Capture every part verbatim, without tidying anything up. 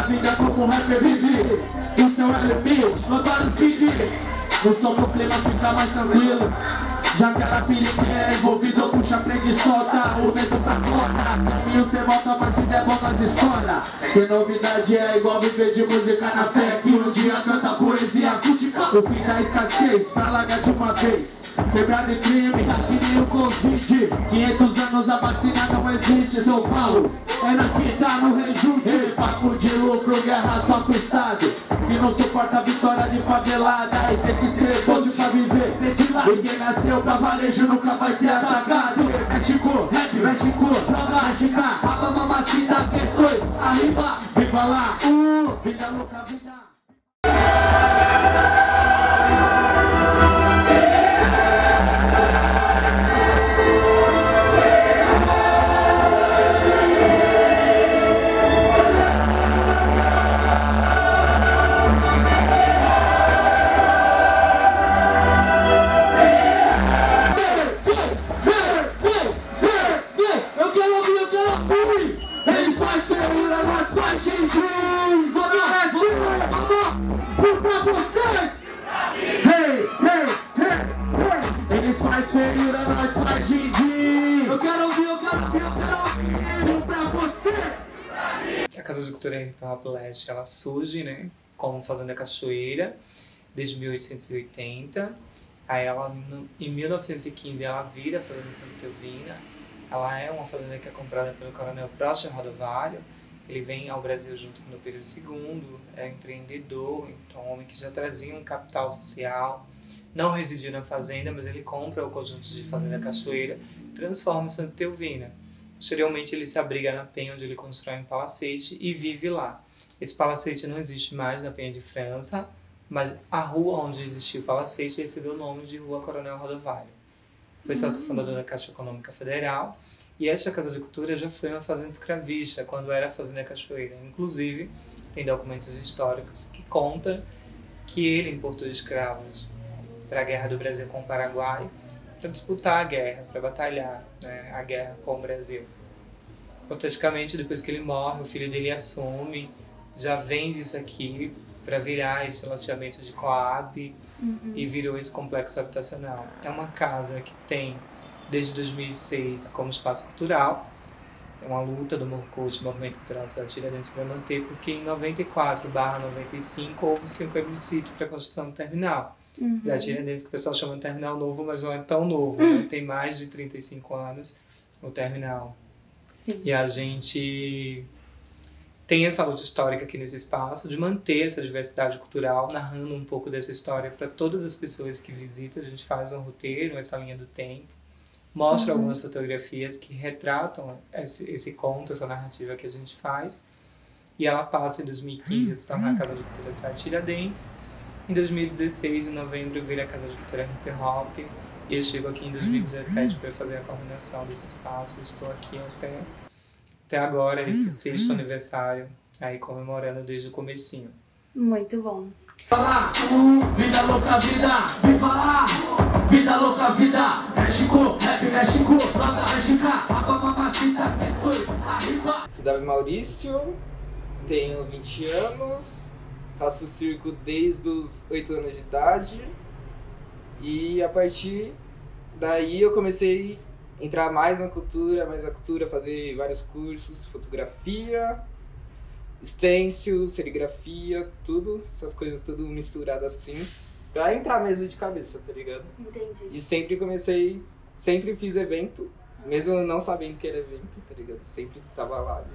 vida como um rapper vive. O seu é limite, notório feed. Não sou problema, fica mais tranquilo. Já que ela periquinha é envolvida, puxa frente e solta o medo pra fora. Caminho cê volta, mas se der bom nós estoura. Sem novidade é igual viver de música na fé, que um dia canta poesia acústica. O fim da escassez, pra largar de uma vez. Quebrado e crime, que nem o Covid. Quinhentos anos a vacina não existe. São Paulo é na fita, no rejunte. Papo de lucro, guerra só pro Estado que não suporta a vitória de favelada. E tem que ser bom pra viver nesse lado. Ninguém nasceu pra varejo, nunca vai ser atacado. México, rap, México, droga mágica. Rapa, mamacita, que foi, arriba, viva lá, uh, vida louca, vida. Eles faz feiura, nós faz din-din. Eu quero ouvir, eu quero ouvir, eu quero ouvir. Um pra você. A Casa de Cultura Hip Hop Leste, ela surge, né, como Fazenda Cachoeira, desde mil oitocentos e oitenta. Aí ela, no, em mil novecentos e quinze, ela vira a Fazenda Santa Teovina. Ela é uma fazenda que é comprada pelo coronel Próspero Rodovalho. Ele vem ao Brasil junto com o Pedro segundo, é empreendedor, então um homem que já trazia um capital social. Não residiu na fazenda, mas ele compra o conjunto de Fazenda Cachoeira, transforma em Santa Teovina. Posteriormente ele se abriga na Penha, onde ele constrói um palacete e vive lá. Esse palacete não existe mais na Penha de França, mas a rua onde existia o palacete recebeu o nome de Rua Coronel Rodovalho. Foi sócio fundador da Caixa Econômica Federal, e esta Casa de Cultura já foi uma fazenda escravista, quando era a Fazenda Cachoeira. Inclusive, tem documentos históricos que contam que ele importou escravos para a Guerra do Brasil com o Paraguai, para disputar a guerra, para batalhar, né, a guerra com o Brasil. Hipoteticamente, depois que ele morre, o filho dele assume, já vende isso aqui para virar esse loteamento de Coab, uhum. E virou esse complexo habitacional. É uma casa que tem, desde dois mil e seis, como espaço cultural. É uma luta do Morcute, Movimento Cultural Cidade Tiradentes, para manter, porque em noventa e quatro barra noventa e cinco houve-se um plebiscito para a construção do terminal. Uhum. Cidade Tiradentes, que o pessoal chama de terminal novo, mas não é tão novo, uhum. Né? Tem mais de trinta e cinco anos o terminal. Sim. E a gente tem essa luta histórica aqui nesse espaço, de manter essa diversidade cultural, narrando um pouco dessa história para todas as pessoas que visitam. A gente faz um roteiro, essa linha do tempo, mostra uhum. algumas fotografias que retratam esse, esse conto, essa narrativa que a gente faz. E ela passa em dois mil e quinze a se tornar a Casa de Cultura Cidade Tiradentes. Em dois mil e dezesseis, em novembro, vira a Casa de Cultura Hip Hop. E eu chego aqui em dois mil e dezessete para fazer a coordenação desse espaço. Eu estou aqui até, até agora, esse sexto aniversário, aí comemorando desde o comecinho. Muito bom. Fala, uh, vida louca, vida, viva lá, vida louca, vida, México, rap, México, droga mágica, rapa, mamacita, que foi, arriba. Sou Davi Maurício, tenho vinte anos, faço circo desde os oito anos de idade, e a partir daí eu comecei a entrar mais na cultura, mais na cultura, fazer vários cursos, fotografia, stencil, serigrafia, tudo, essas coisas tudo misturado assim, pra entrar mesmo de cabeça, tá ligado? Entendi. E sempre comecei, sempre fiz evento, mesmo não sabendo que era evento, tá ligado? Sempre tava lá. Né?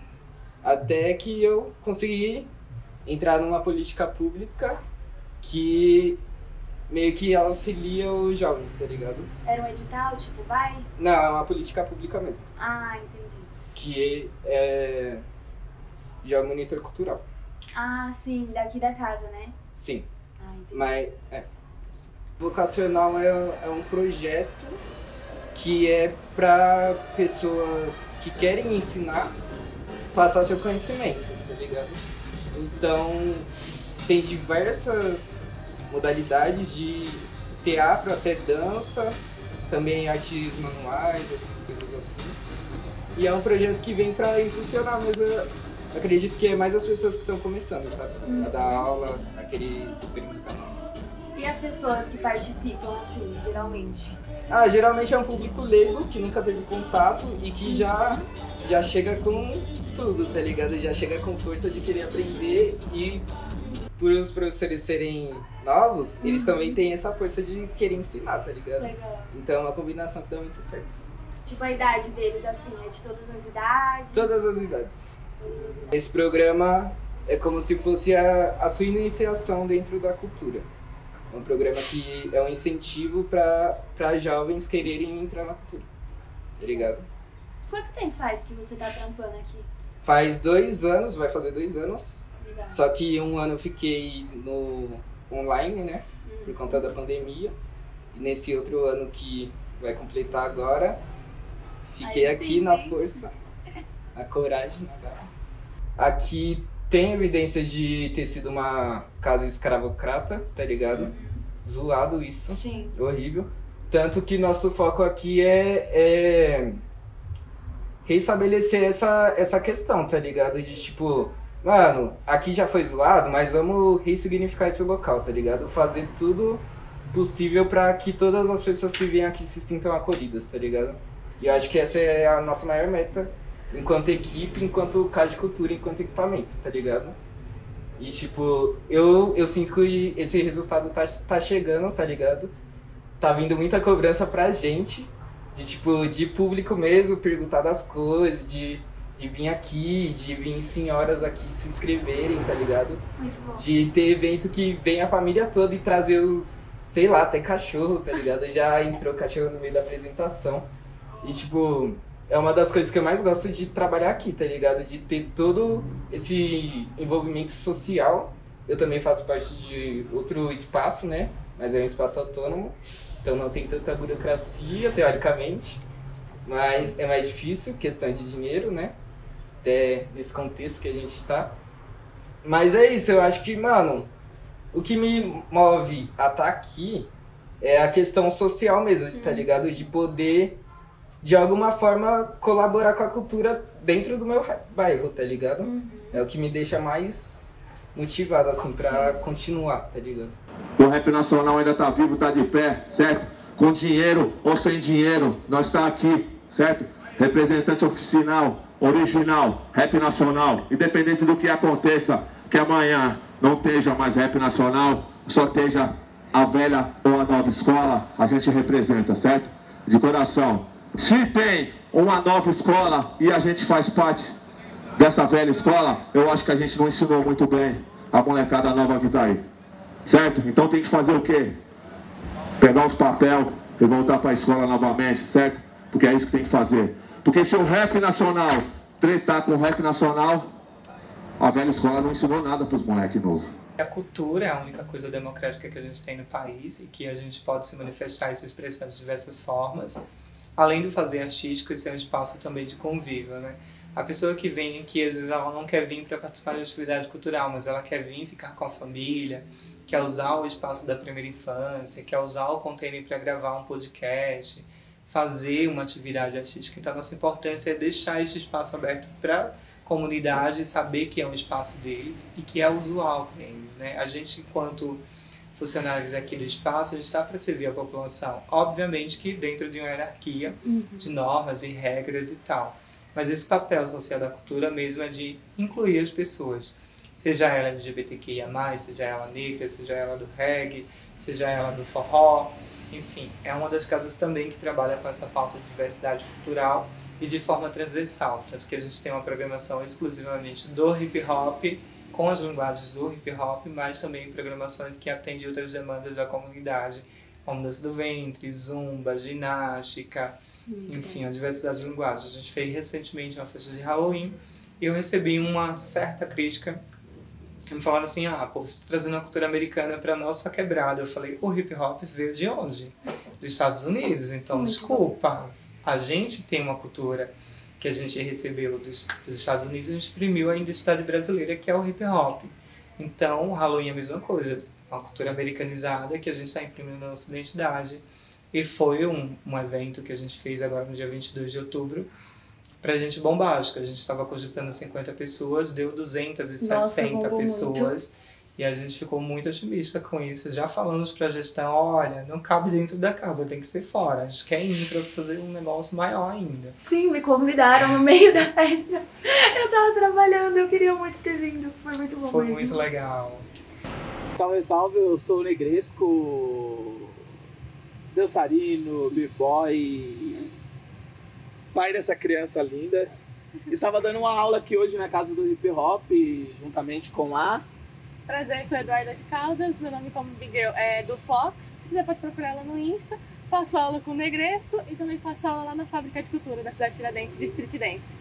Até que eu consegui entrar numa política pública que meio que auxilia os jovens, tá ligado? Era um edital, tipo, vai? Não, é uma política pública mesmo. Ah, entendi. Que é... já é monitor cultural. Ah, sim, daqui da casa, né? Sim. Ah, entendi. Mas, é. Vocacional é, é um projeto que é para pessoas que querem ensinar, passar seu conhecimento, tá ligado? Então, tem diversas modalidades de teatro até dança, também artes manuais, essas coisas assim. E é um projeto que vem para impulsionar mesmo Eu acredito que é mais as pessoas que estão começando, sabe? A dar aula, aquele experimentar mais. E as pessoas que participam, assim, geralmente? Ah, geralmente é um público leigo que nunca teve contato e que já, já chega com tudo, tá ligado? Já chega com força de querer aprender e por os professores serem novos, uhum. eles também têm essa força de querer ensinar, tá ligado? Legal. Então é uma combinação que dá muito certo. Tipo, a idade deles, assim, é de todas as idades? Todas as idades. Esse programa é como se fosse a, a sua iniciação dentro da cultura. É um programa que é um incentivo para jovens quererem entrar na cultura, tá ligado? Quanto tempo faz que você tá trampando aqui? Faz dois anos, vai fazer dois anos. Legal. Só que um ano eu fiquei no online, né? Hum. Por conta da pandemia. E nesse outro ano que vai completar agora, fiquei Aí aqui sim, na hein? força, na coragem, na garra. Aqui tem evidências de ter sido uma casa escravocrata, tá ligado? Uhum. Zoado isso. Sim. Horrível. Tanto que nosso foco aqui é, é reestabelecer essa, essa questão, tá ligado? De tipo, mano, aqui já foi zoado, mas vamos ressignificar esse local, tá ligado? Fazer tudo possível pra que todas as pessoas que vêm aqui se sintam acolhidas, tá ligado? E eu acho que essa é a nossa maior meta, enquanto equipe, enquanto casa de cultura, enquanto equipamento, tá ligado? E tipo, eu, eu sinto que esse resultado tá, tá chegando, tá ligado? Tá vindo muita cobrança pra gente, de tipo, de público mesmo, perguntar das coisas, de, de vir aqui, de vir senhoras aqui se inscreverem, tá ligado? Muito bom. De ter evento que vem a família toda e trazer o, sei lá, até cachorro, tá ligado? Já entrou cachorro no meio da apresentação. E tipo, é uma das coisas que eu mais gosto de trabalhar aqui, tá ligado? De ter todo esse envolvimento social. Eu também faço parte de outro espaço, né? Mas é um espaço autônomo, então não tem tanta burocracia, teoricamente. Mas é mais difícil, questão de dinheiro, né? Até nesse contexto que a gente está. Mas é isso, eu acho que, mano, o que me move a estar aqui é a questão social mesmo, tá ligado? De poder, de alguma forma, colaborar com a cultura dentro do meu bairro, tá ligado? Uhum. É o que me deixa mais motivado, assim, pra continuar, tá ligado? O rap nacional ainda tá vivo, tá de pé, certo? Com dinheiro ou sem dinheiro, nós tá aqui, certo? Representante oficial, original, rap nacional. Independente do que aconteça, que amanhã não esteja mais rap nacional, só esteja a velha ou a nova escola, a gente representa, certo? De coração. Se tem uma nova escola e a gente faz parte dessa velha escola, eu acho que a gente não ensinou muito bem a molecada nova que tá aí, certo? Então tem que fazer o quê? Pegar os papéis e voltar para a escola novamente, certo? Porque é isso que tem que fazer. Porque se o rap nacional tretar com o rap nacional, a velha escola não ensinou nada para os moleques novos. A cultura é a única coisa democrática que a gente tem no país e que a gente pode se manifestar e se expressar de diversas formas. Além do fazer artístico, esse é um espaço também de convívio, né? A pessoa que vem aqui, às vezes ela não quer vir para participar de atividade cultural, mas ela quer vir ficar com a família, quer usar o espaço da primeira infância, quer usar o container para gravar um podcast, fazer uma atividade artística. Então, a nossa importância é deixar esse espaço aberto para a comunidade saber que é um espaço deles e que é usual para eles, né? A gente, enquanto funcionários aqui do espaço, a gente está para servir a população. Obviamente que dentro de uma hierarquia uhum. de normas e regras e tal. Mas esse papel social da cultura mesmo é de incluir as pessoas. Seja ela L G B T Q I A mais, seja ela negra, seja ela do reggae, seja ela do forró. Enfim, é uma das casas também que trabalha com essa pauta de diversidade cultural e de forma transversal. Tanto que a gente tem uma programação exclusivamente do hip hop, com as linguagens do hip hop, mas também programações que atendem outras demandas da comunidade, como dança do ventre, zumba, ginástica, muito enfim, bom. A diversidade de linguagens. A gente fez recentemente uma festa de Halloween e eu recebi uma certa crítica que me falaram assim, ah, pô, você está trazendo a cultura americana para a nossa quebrada. Eu falei, o hip hop veio de onde? Dos Estados Unidos, então muito desculpa. Bom. A gente tem uma cultura que a gente recebeu dos, dos Estados Unidos e exprimiu a identidade brasileira, que é o hip hop. Então, o Halloween é a mesma coisa, uma cultura americanizada que a gente está imprimindo na nossa identidade. E foi um, um evento que a gente fez agora no dia vinte e dois de outubro, pra gente bombástica. A gente estava cogitando cinquenta pessoas, deu duzentas e sessenta Nossa, pessoas. muito. E a gente ficou muito otimista com isso. Já falamos pra gestão, olha, não cabe dentro da casa, tem que ser fora. A gente quer ir pra fazer um negócio maior ainda. Sim, me convidaram no meio da festa. Eu tava trabalhando, eu queria muito ter vindo. Foi muito bom Foi mesmo. muito legal. Salve, salve, eu sou o Negresco, dançarino, b-boy, pai dessa criança linda. Estava dando uma aula aqui hoje na casa do hip hop, juntamente com a... Prazer, sou Eduarda de Caldas, meu nome como Big Girl é do Fox, se quiser pode procurar ela no Insta. Faço aula com o Negresco e também faço aula lá na Fábrica de Cultura da cidade de Tiradentes, de Street Dance.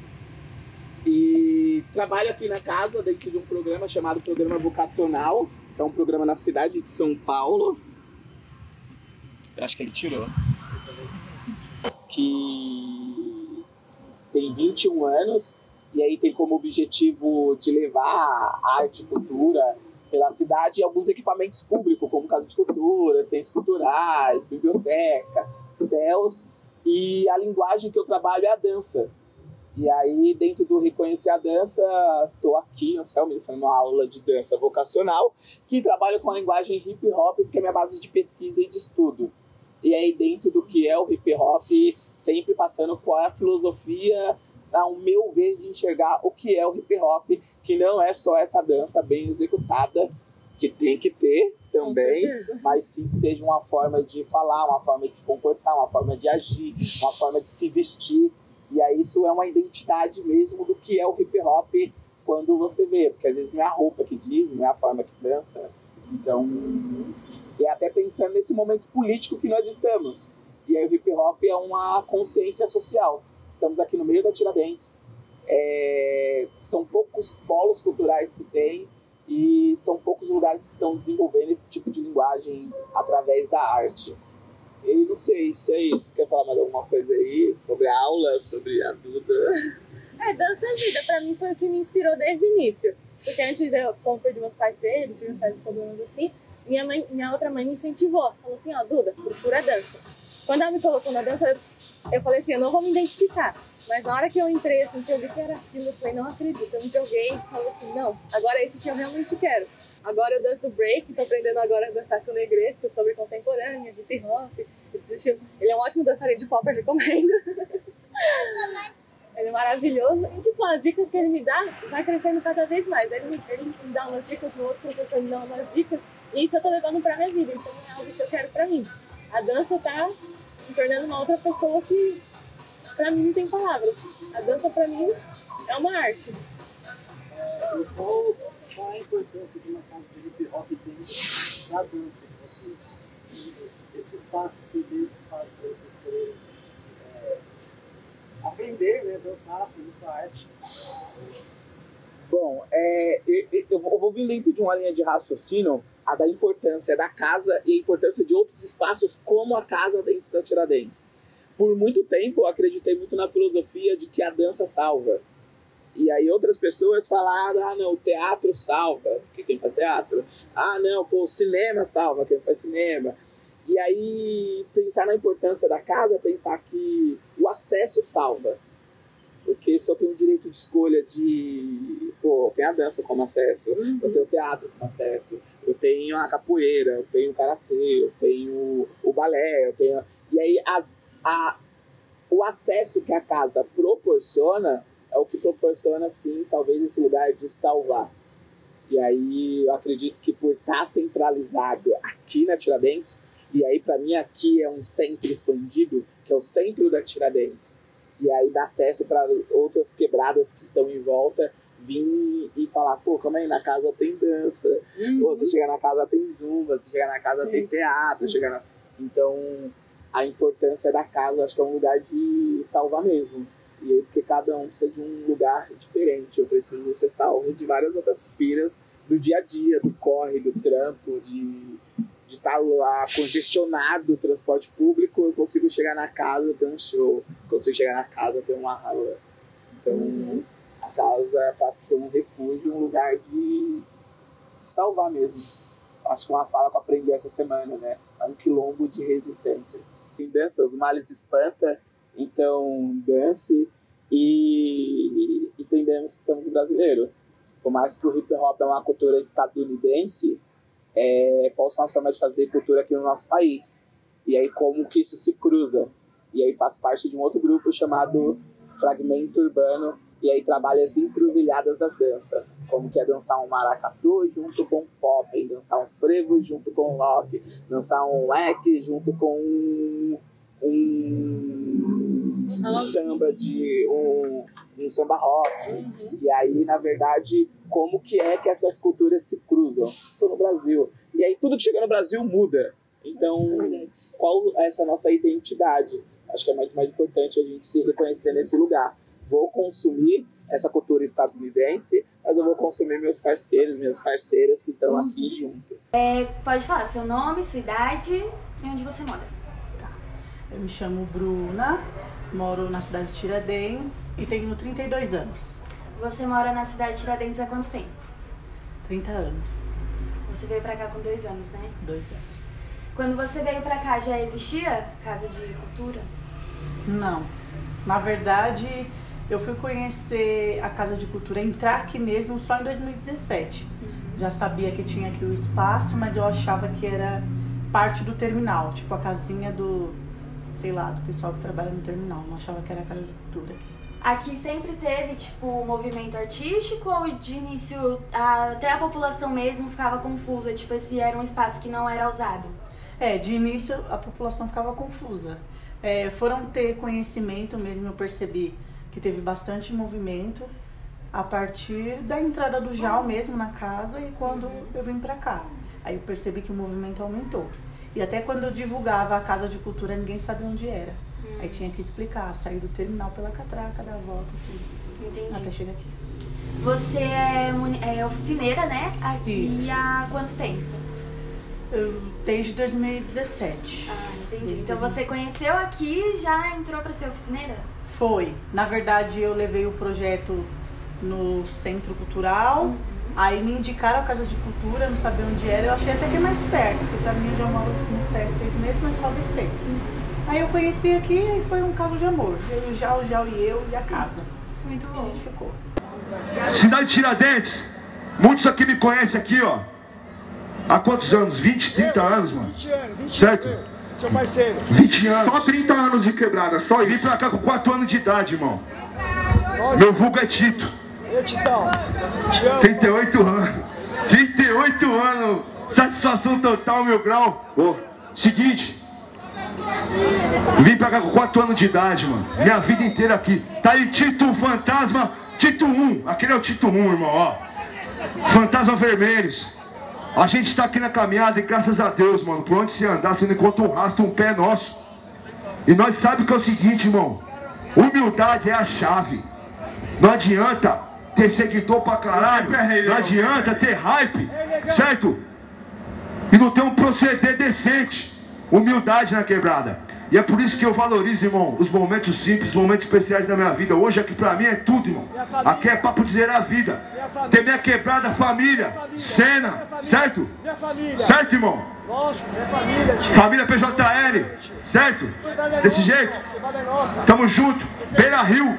E trabalho aqui na casa dentro de um programa chamado Programa Vocacional, que é um programa na cidade de São Paulo. Eu acho que ele tirou. Que tem vinte e um anos e aí tem como objetivo de levar arte e cultura pela cidade e alguns equipamentos públicos, como casa de cultura, centros culturais, biblioteca, C E Ls. E a linguagem que eu trabalho é a dança. E aí, dentro do Reconhecer a Dança, estou aqui no Céu, ministrando uma aula de dança vocacional, que trabalha com a linguagem hip hop, porque é minha base de pesquisa e de estudo. E aí, dentro do que é o hip hop, sempre passando qual é a filosofia, ao meu ver, de enxergar o que é o hip hop, que não é só essa dança bem executada, que tem que ter também, mas sim que seja uma forma de falar, uma forma de se comportar, uma forma de agir, uma forma de se vestir. E aí isso é uma identidade mesmo do que é o hip hop quando você vê, porque às vezes não é a roupa que diz, não é a forma que dança. Então, e até pensando nesse momento político que nós estamos. E aí o hip hop é uma consciência social. Estamos aqui no meio da Tiradentes, é, são poucos polos culturais que tem e são poucos lugares que estão desenvolvendo esse tipo de linguagem através da arte. Eu não sei se é isso. Quer falar mais alguma coisa aí sobre a aula, sobre a Duda? É, dança é vida, pra mim foi o que me inspirou desde o início. Porque antes eu, como perdi meus pais cedo, tive vários problemas assim, minha, mãe, minha outra mãe me incentivou. Falou assim, ó, Duda, procura dança. Quando ela me colocou na dança, eu, eu falei assim, eu não vou me identificar. Mas na hora que eu entrei, assim, que eu vi que era aquilo, eu falei, não acredito. Eu me joguei e falei assim, não, agora é isso que eu realmente quero. Agora eu danço break, tô aprendendo agora a dançar com o Negresco, sobre contemporânea, hip hop, esse estilo. Ele é um ótimo dançarino de pop, eu recomendo. Ele é maravilhoso. E, tipo, as dicas que ele me dá, vai crescendo cada vez mais. Ele me, ele me dá umas dicas, no outro professor me dá umas dicas, e isso eu tô levando pra minha vida. Então é algo que eu quero pra mim. A dança tá me tornando uma outra pessoa que, pra mim, não tem palavras. A dança, pra mim, é uma arte. E qual a importância que uma casa de hip hop tem na dança? Vocês, esse, esse espaço, se dê esse espaço para vocês poderem é, aprender, né, dançar, fazer essa arte. Bom, é, eu, eu vou vir dentro de uma linha de raciocínio a da importância da casa e a importância de outros espaços como a casa dentro da Tiradentes. Por muito tempo eu acreditei muito na filosofia de que a dança salva. E aí outras pessoas falaram, ah não, o teatro salva, porque quem faz teatro. Ah não, pô, o cinema salva, quem faz cinema. E aí pensar na importância da casa, pensar que o acesso salva. Porque se eu tenho o direito de escolha de... Pô, tem a dança como acesso, uhum. Eu tenho o teatro como acesso, eu tenho a capoeira, eu tenho o karatê, eu tenho o balé, eu tenho... E aí as, a, o acesso que a casa proporciona é o que proporciona, sim, talvez esse lugar de salvar. E aí eu acredito que por estar centralizado aqui na Tiradentes, e aí para mim aqui é um centro expandido, que é o centro da Tiradentes, e aí dá acesso para outras quebradas que estão em volta vir e falar, pô, calma aí, na casa tem dança, uhum. Pô, você chega na casa tem zumba, você chega na casa uhum. tem teatro, chega na... Então a importância da casa acho que é um lugar de salvar mesmo. E aí, porque cada um precisa de um lugar diferente, eu preciso ser salvo de várias outras piras do dia a dia, do corre, do trampo, de de estar lá congestionado o transporte público, eu consigo chegar na casa, ter um show, consigo chegar na casa, ter uma aula. Então, uhum. A casa passa a ser um refúgio, um lugar de salvar mesmo. Acho que uma fala que eu aprendi essa semana, né? É um quilombo de resistência. Quem dança, os males espanta, então dance. e entendemos que somos brasileiros. Por mais que o hip hop é uma cultura estadunidense, é, quais são as formas de fazer cultura aqui no nosso país? E aí como que isso se cruza? E aí faz parte de um outro grupo chamado Fragmento Urbano, e aí trabalha as encruzilhadas das danças, como que é dançar um maracatu junto com pop, dançar um frevo junto com rock, dançar um leque junto com um, um, um samba de um, um samba rock. Uhum. E aí, na verdade, como que é que essas culturas se cruzam? Estou no Brasil. E aí tudo que chega no Brasil muda. Então, qual é essa nossa identidade? Acho que é muito mais importante a gente se reconhecer nesse lugar. Vou consumir essa cultura estadunidense, mas eu vou consumir meus parceiros, minhas parceiras que estão uhum. aqui junto. É, pode falar seu nome, sua idade e onde você mora. Tá. Eu me chamo Bruna, moro na cidade de Tiradentes e tenho trinta e dois anos. Você mora na cidade de Tiradentes há quanto tempo? trinta anos. Você veio pra cá com dois anos, né? Dois anos. Quando você veio pra cá, já existia Casa de Cultura? Não. Na verdade, eu fui conhecer a Casa de Cultura, entrar aqui mesmo só em dois mil e dezessete. Uhum. Já sabia que tinha aqui o espaço, mas eu achava que era parte do terminal. Tipo a casinha do, sei lá, do pessoal que trabalha no terminal. Não achava que era a Casa de Cultura aqui. Aqui sempre teve, tipo, movimento artístico ou de início a, até a população mesmo ficava confusa? Tipo, esse era um espaço que não era usado? É, de início a população ficava confusa. É, foram ter conhecimento mesmo, eu percebi que teve bastante movimento a partir da entrada do Jal mesmo na casa e quando uhum. eu vim pra cá. Aí eu percebi que o movimento aumentou. E até quando eu divulgava a Casa de Cultura, ninguém sabia onde era. Uhum. Aí tinha que explicar, sair do terminal pela catraca, dar a volta, tudo. Entendi. Até chegar aqui. Você é, é oficineira, né? Aqui Isso. há quanto tempo? Eu, desde dois mil e dezessete. Ah, entendi. Desde então você conheceu aqui e já entrou pra ser oficineira? Foi. Na verdade, eu levei o projeto no Centro Cultural, uhum. aí me indicaram a Casa de Cultura, não sabia onde era, eu achei até que é mais perto, porque pra mim eu já moro no T S seis meses, mas só descer. Uhum. Aí eu conheci aqui e foi um caso de amor. Eu, o Jal, o Jal e eu e a casa. Muito bom. E a gente ficou. Cidade de Tiradentes, muitos aqui me conhecem aqui, ó. Há quantos anos? vinte, trinta anos, mano? vinte anos, vinte certo? anos. Seu parceiro. vinte anos. Só trinta anos de quebrada, só isso. Vim pra cá com quatro anos de idade, irmão. Meu vulgo é Tito. Eu, Titão. Te amo. trinta e oito anos. trinta e oito anos. Satisfação total, meu grau. Ô, seguinte. Vim pra cá com quatro anos de idade, mano. Minha vida inteira aqui. Tá aí Tito Fantasma, Tito um. Aquele é o Tito um, irmão, ó. Fantasma Vermelhos. A gente tá aqui na caminhada e graças a Deus, mano, por onde você andar, você não encontra um rastro, um pé nosso. E nós sabemos que é o seguinte, irmão. Humildade é a chave. Não adianta ter seguidor pra caralho. Não adianta ter hype, certo? E não ter um proceder decente. Humildade na quebrada. E é por isso que eu valorizo, irmão, os momentos simples, os momentos especiais da minha vida. Hoje aqui pra mim é tudo, irmão. Aqui é papo de zerar a vida. Ter minha quebrada, família, cena, certo? Certo, irmão? Lógico, é família, tio. Família P J L, certo? Desse jeito? Tamo junto. Beira Rio.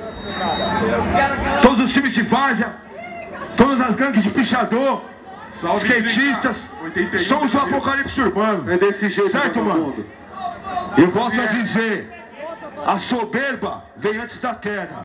Todos os times de várzea, todas as gangues de pichador, skatistas. Somos o apocalipse urbano. É desse jeito, certo, mano? Eu volto a dizer, a soberba vem antes da queda.